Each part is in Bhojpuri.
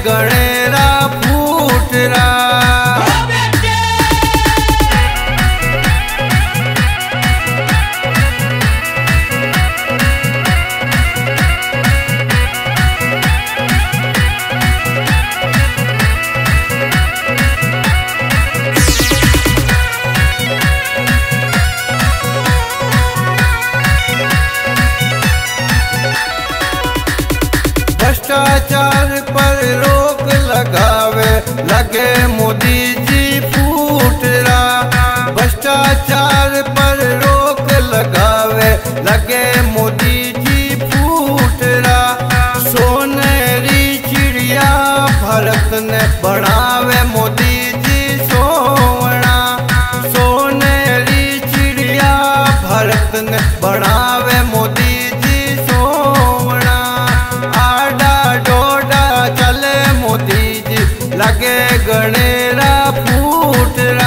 गणेरा फूटरा। भ्रष्टाचार पर रोक लगावे लगे मोदी जी फूटरा। भ्रष्टाचार पर रोक लगावे लगे मोदी जी फूटरा। सोनेरी चिड़िया भारत ने बढ़ावे मोदी जी सोवना। सोनेरी चिड़िया भारत ने बढ़ावे मोदी जी सोवना। आडा डोडा चले मोदी जी लगे गणेरा फूटरा।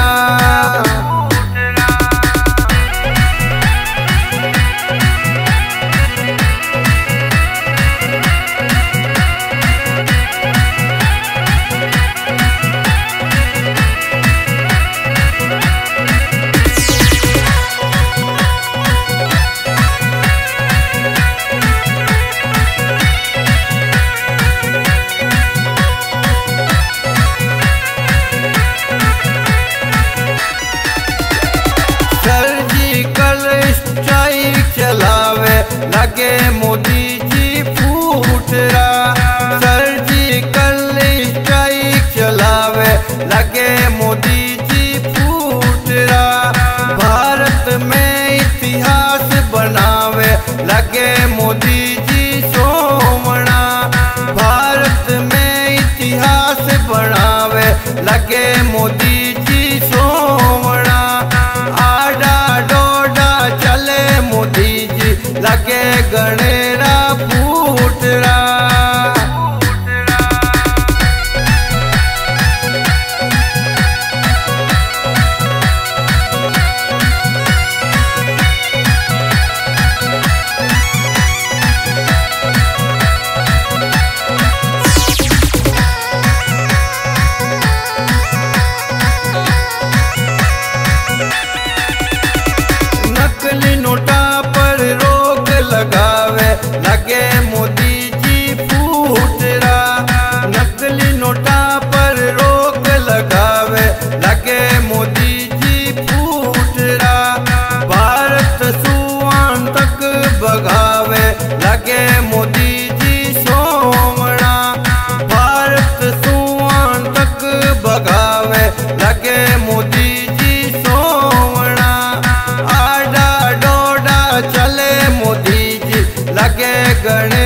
सर्जिकल स्ट्राइक चलावे लगे मोदी जी फूटरा। सर्जिकल स्ट्राइक चलावे लगे मोदी जी फूटरा। भारत में इतिहास बनावे लगे मोदी जी सोवना। भारत में इतिहास बनावे लगे मोदी जी सोवना। आडा डोडा चले मोदी जी लगे गणेरा फूटरा। नकली नोटा पर रोक लगावे लगे मोदी जी फूटरा। नकली नोटा पर रोक लगावे लगे मोदी जी फूटरा। भारत सुआन तक भगावे लगे मोदी जी सोवना। भारत सुआन तक भगावे लगे मोदी जी सोवना। आडा डोडा चले मोदी जी लगे गणेश